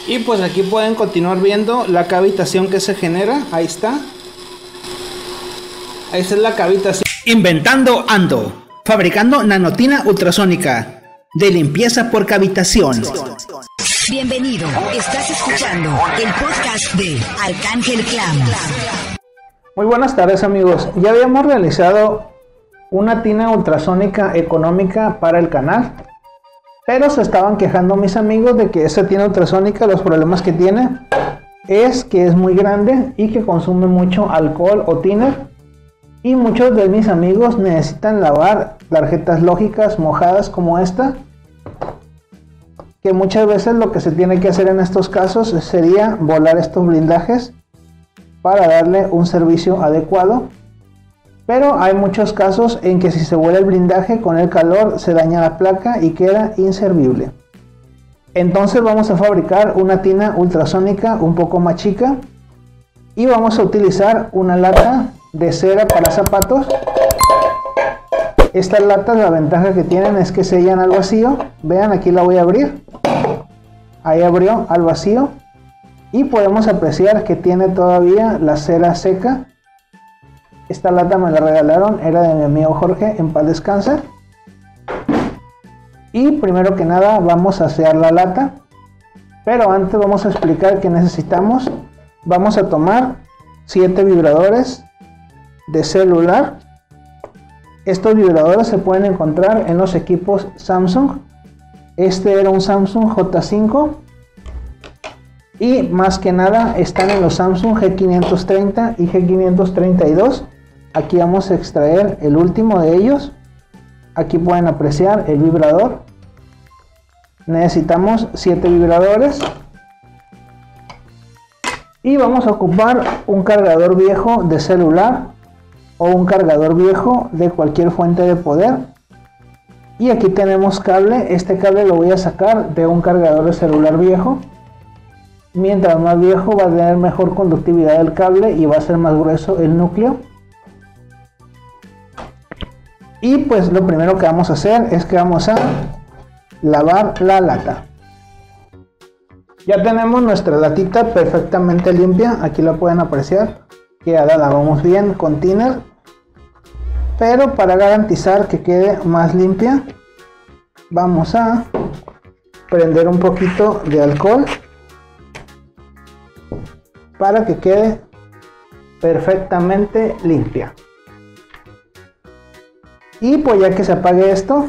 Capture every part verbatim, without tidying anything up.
Y pues aquí pueden continuar viendo la cavitación que se genera. Ahí está. Ahí está la cavitación. Inventando ando. Fabricando nanotina ultrasónica de limpieza por cavitación. Bienvenido. Estás escuchando el podcast de Arcángel Clam. Muy buenas tardes, amigos. Ya habíamos realizado una tina ultrasónica económica para el canal, pero se estaban quejando mis amigos de que esa tina ultrasónica, los problemas que tiene es que es muy grande y que consume mucho alcohol o thinner, y muchos de mis amigos necesitan lavar tarjetas lógicas mojadas como esta, que muchas veces lo que se tiene que hacer en estos casos sería volar estos blindajes para darle un servicio adecuado. Pero hay muchos casos en que si se vuela el blindaje con el calor se daña la placa y queda inservible. Entonces vamos a fabricar una tina ultrasónica un poco más chica y vamos a utilizar una lata de cera para zapatos. Estas latas, la ventaja que tienen es que sellan al vacío. Vean, aquí la voy a abrir. Ahí abrió al vacío y podemos apreciar que tiene todavía la cera seca. Esta lata me la regalaron, era de mi amigo Jorge, en paz descanse. Y primero que nada vamos a sellar la lata, pero antes vamos a explicar que necesitamos. Vamos a tomar siete vibradores de celular. Estos vibradores se pueden encontrar en los equipos Samsung. Este era un Samsung J cinco y más que nada están en los Samsung G quinientos treinta y G quinientos treinta y dos. Aquí vamos a extraer el último de ellos. Aquí pueden apreciar el vibrador. Necesitamos siete vibradores. Y vamos a ocupar un cargador viejo de celular o un cargador viejo de cualquier fuente de poder. Y aquí tenemos cable. Este cable lo voy a sacar de un cargador de celular viejo. Mientras más viejo va a tener mejor conductividad del cable y va a ser más grueso el núcleo. Y pues lo primero que vamos a hacer es que vamos a lavar la lata. Ya tenemos nuestra latita perfectamente limpia. Aquí la pueden apreciar que ya la lavamos bien con thinner, pero para garantizar que quede más limpia vamos a prender un poquito de alcohol para que quede perfectamente limpia. Y pues ya que se apague esto,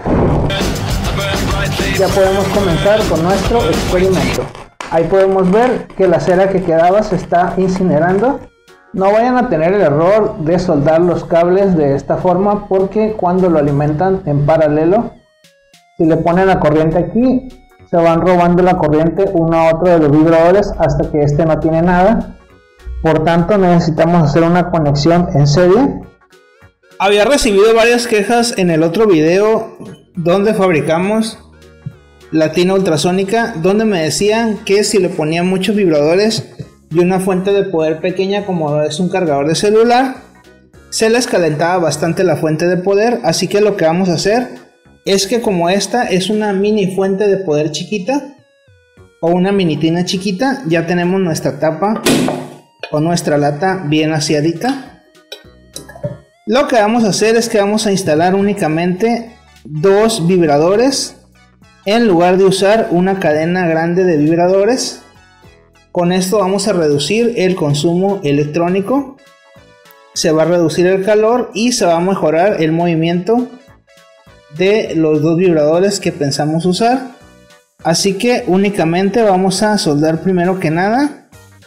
ya podemos comenzar con nuestro experimento. Ahí podemos ver que la cera que quedaba se está incinerando. No vayan a tener el error de soldar los cables de esta forma, porque cuando lo alimentan en paralelo, si le ponen la corriente aquí, se van robando la corriente uno a otro de los vibradores hasta que este no tiene nada. Por tanto, necesitamos hacer una conexión en serie. Había recibido varias quejas en el otro video donde fabricamos la tina ultrasónica, donde me decían que si le ponía muchos vibradores y una fuente de poder pequeña como es un cargador de celular, se les calentaba bastante la fuente de poder. Así que lo que vamos a hacer es que, como esta es una mini fuente de poder chiquita o una mini tina chiquita, ya tenemos nuestra tapa o nuestra lata bien aseadita. Lo que vamos a hacer es que vamos a instalar únicamente dos vibradores en lugar de usar una cadena grande de vibradores. Con esto vamos a reducir el consumo electrónico, se va a reducir el calor y se va a mejorar el movimiento de los dos vibradores que pensamos usar. Así que únicamente vamos a soldar primero que nada.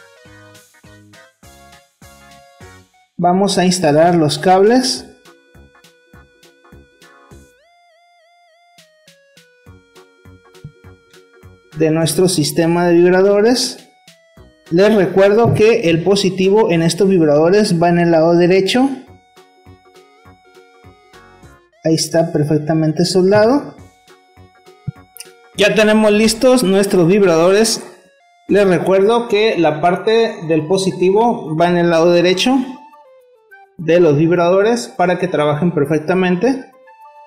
Vamos a instalar los cables. De nuestro sistema de vibradores. Les recuerdo que el positivo en estos vibradores va en el lado derecho. Ahí está perfectamente soldado. Ya tenemos listos nuestros vibradores. Les recuerdo que la parte del positivo va en el lado derecho de los vibradores para que trabajen perfectamente.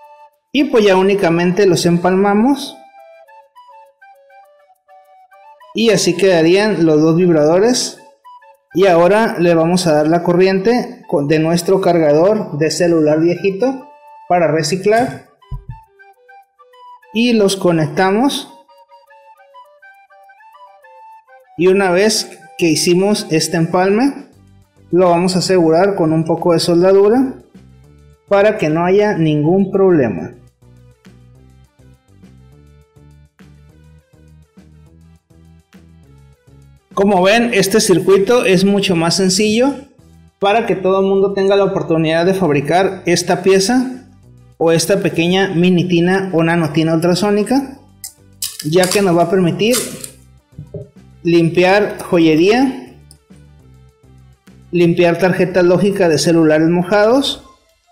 Y pues ya únicamente los empalmamos Y así quedarían los dos vibradores. Y ahora le vamos a dar la corriente de nuestro cargador de celular viejito para reciclar. Y los conectamos. Y una vez que hicimos este empalme, lo vamos a asegurar con un poco de soldadura para que no haya ningún problema. Como ven, este circuito es mucho más sencillo para que todo el mundo tenga la oportunidad de fabricar esta pieza o esta pequeña mini tina o nanotina ultrasónica, ya que nos va a permitir limpiar joyería, limpiar tarjetas lógicas de celulares mojados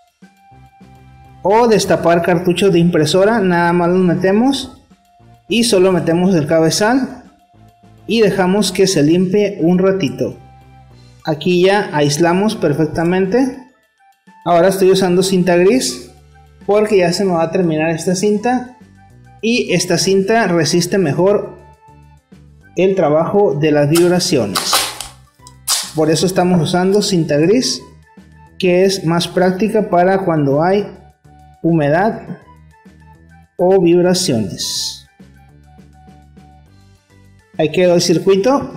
o destapar cartuchos de impresora. Nada más los metemos y solo metemos el cabezal y dejamos que se limpie un ratito. Aquí ya aislamos perfectamente. Ahora estoy usando cinta gris porque ya se me va a terminar esta cinta, y esta cinta resiste mejor el trabajo de las vibraciones. Por eso estamos usando cinta gris, que es más práctica para cuando hay humedad o vibraciones. Ahí quedó el circuito.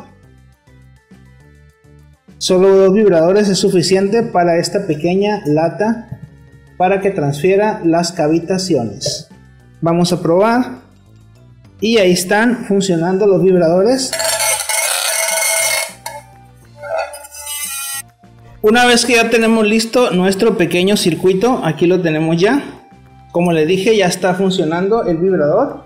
Solo dos vibradores es suficiente para esta pequeña lata para que transfiera las cavitaciones. Vamos a probar. Y ahí están funcionando los vibradores. Una vez que ya tenemos listo nuestro pequeño circuito, aquí lo tenemos ya. Como les dije, ya está funcionando el vibrador.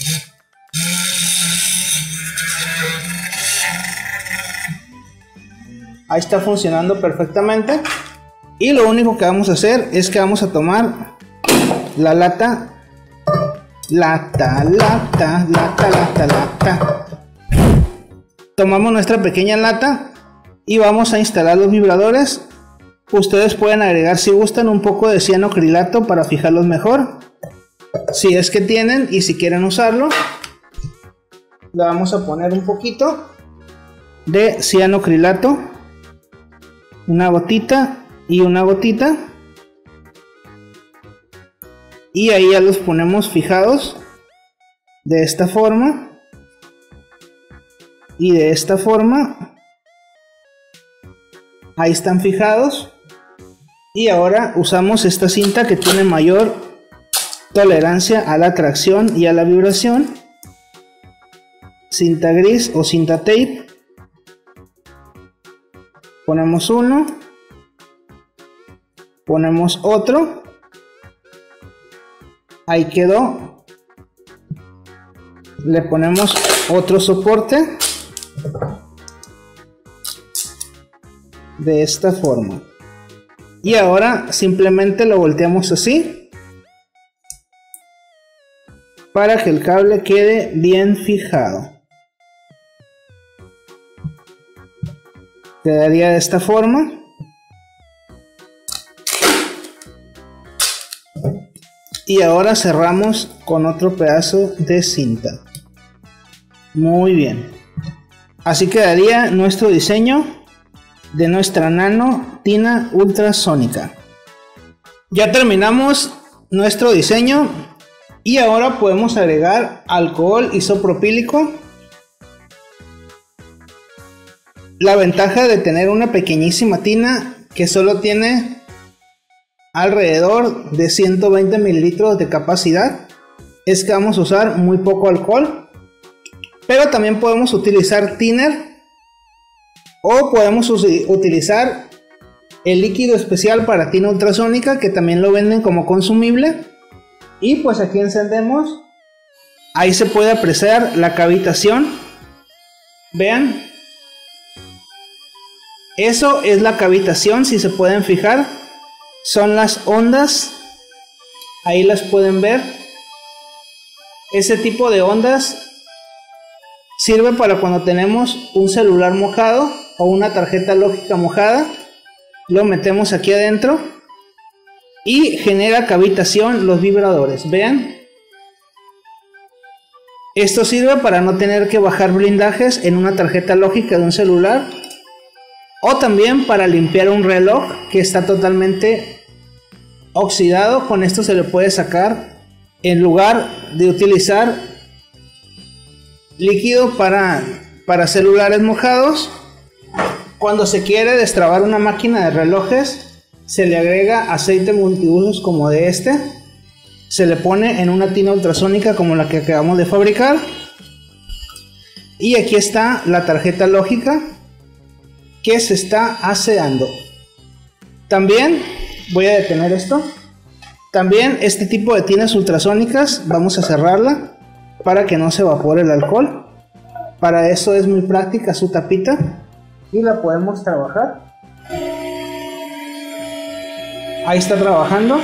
Ahí está funcionando perfectamente. Y lo único que vamos a hacer es que vamos a tomar la lata. Lata, lata, lata, lata, lata. Tomamos nuestra pequeña lata y vamos a instalar los vibradores. Ustedes pueden agregar, si gustan, un poco de cianocrilato para fijarlos mejor, si es que tienen y si quieren usarlo. Le vamos a poner un poquito de cianocrilato, una gotita y una gotita, y ahí ya los ponemos fijados de esta forma y de esta forma. Ahí están fijados. Y ahora usamos esta cinta que tiene mayor tolerancia a la tracción y a la vibración, cinta gris o cinta tape. Ponemos uno, ponemos otro. Ahí quedó. Le ponemos otro soporte de esta forma. Y ahora simplemente lo volteamos así para que el cable quede bien fijado. Quedaría de esta forma. Y ahora cerramos con otro pedazo de cinta. Muy bien. Así quedaría nuestro diseño de nuestra nano tina ultrasónica. Ya terminamos nuestro diseño y ahora podemos agregar alcohol isopropílico. La ventaja de tener una pequeñísima tina que solo tiene alrededor de ciento veinte mililitros de capacidad es que vamos a usar muy poco alcohol, pero también podemos utilizar thinner o podemos utilizar el líquido especial para tina ultrasónica, que también lo venden como consumible. Y pues aquí encendemos. Ahí se puede apreciar la cavitación. Vean, eso es la cavitación, si se pueden fijar. Son las ondas, ahí las pueden ver. Ese tipo de ondas sirve para cuando tenemos un celular mojado o una tarjeta lógica mojada. Lo metemos aquí adentro y genera cavitación los vibradores. Vean, Esto sirve para no tener que bajar blindajes en una tarjeta lógica de un celular, o también para limpiar un reloj que está totalmente oxidado. Con esto se le puede sacar, en lugar de utilizar líquido para, para celulares mojados. Cuando se quiere destrabar una máquina de relojes, se le agrega aceite multiusos como de este, se le pone en una tina ultrasónica como la que acabamos de fabricar, y aquí está la tarjeta lógica que se está aseando. También voy a detener esto. También este tipo de tinas ultrasónicas vamos a cerrarla para que no se evapore el alcohol. Para eso es muy práctica su tapita y la podemos trabajar. Ahí está trabajando.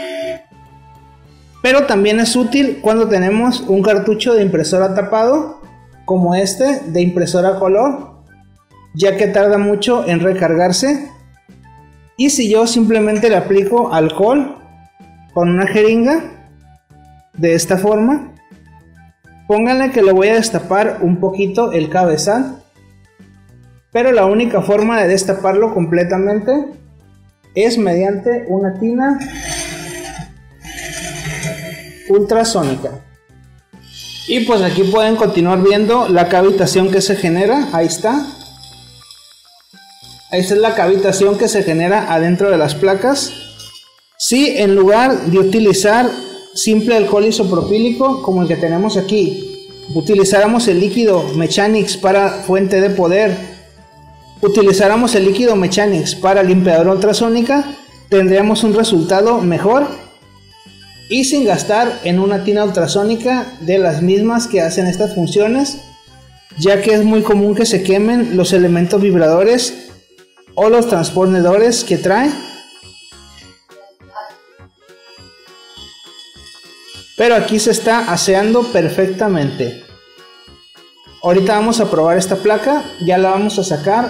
Pero también es útil cuando tenemos un cartucho de impresora tapado como este de impresora color, ya que tarda mucho en recargarse. Y si yo simplemente le aplico alcohol con una jeringa de esta forma, pónganle que le voy a destapar un poquito el cabezal, pero la única forma de destaparlo completamente es mediante una tina ultrasónica. Y pues aquí pueden continuar viendo la cavitación que se genera. Ahí está. Esta es la cavitación que se genera adentro de las placas. Si en lugar de utilizar simple alcohol isopropílico como el que tenemos aquí, utilizáramos el líquido Mechanix para fuente de poder, utilizáramos el líquido Mechanix para limpiadora ultrasónica, tendríamos un resultado mejor y sin gastar en una tina ultrasónica de las mismas que hacen estas funciones, ya que es muy común que se quemen los elementos vibradores o los transponedores que trae. Pero aquí se está aseando perfectamente. Ahorita vamos a probar esta placa, ya la vamos a sacar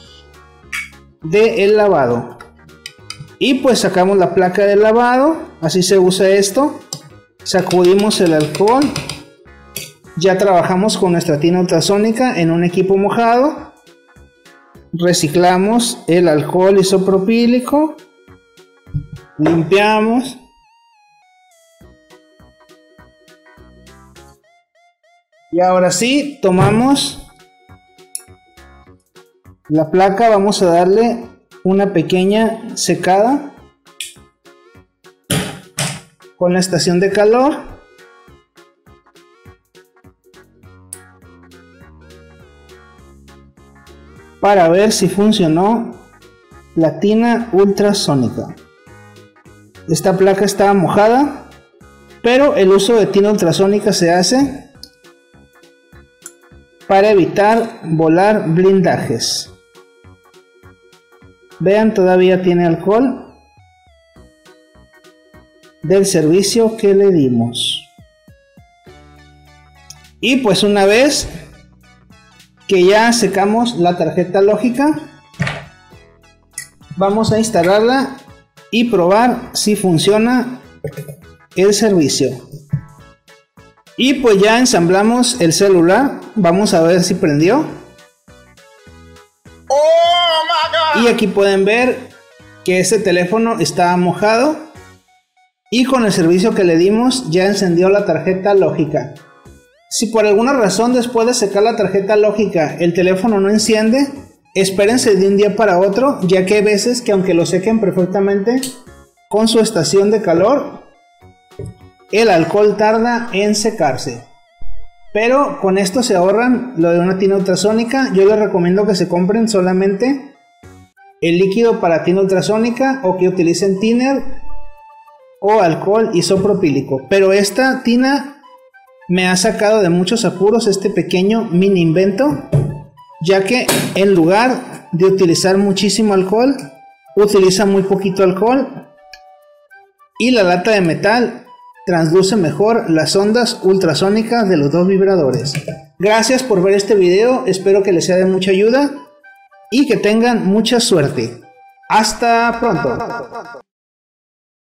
del lavado. Y pues sacamos la placa del lavado, así se usa esto. Sacudimos el alcohol. Ya trabajamos con nuestra tina ultrasónica en un equipo mojado. Reciclamos el alcohol isopropílico. Limpiamos. Y ahora sí, tomamos la placa, vamos a darle una pequeña secada con la estación de calor. Para ver si funcionó la tina ultrasónica. Esta placa estaba mojada, pero el uso de tina ultrasónica se hace para evitar volar blindajes. Vean, todavía tiene alcohol del servicio que le dimos. Y pues una vez que ya secamos la tarjeta lógica, vamos a instalarla y probar si funciona el servicio. Y pues ya ensamblamos el celular, vamos a ver si prendió. Oh my God. Y aquí pueden ver que este teléfono está mojado y con el servicio que le dimos ya encendió la tarjeta lógica. Si por alguna razón después de secar la tarjeta lógica el teléfono no enciende, espérense de un día para otro, ya que hay veces que aunque lo sequen perfectamente con su estación de calor, el alcohol tarda en secarse. Pero con esto se ahorran lo de una tina ultrasónica. Yo les recomiendo que se compren solamente el líquido para tina ultrasónica o que utilicen thinner o alcohol isopropílico. Pero esta tina me ha sacado de muchos apuros, este pequeño mini invento, ya que en lugar de utilizar muchísimo alcohol, utiliza muy poquito alcohol y la lata de metal transduce mejor las ondas ultrasónicas de los dos vibradores. Gracias por ver este video, espero que les sea de mucha ayuda y que tengan mucha suerte. Hasta pronto.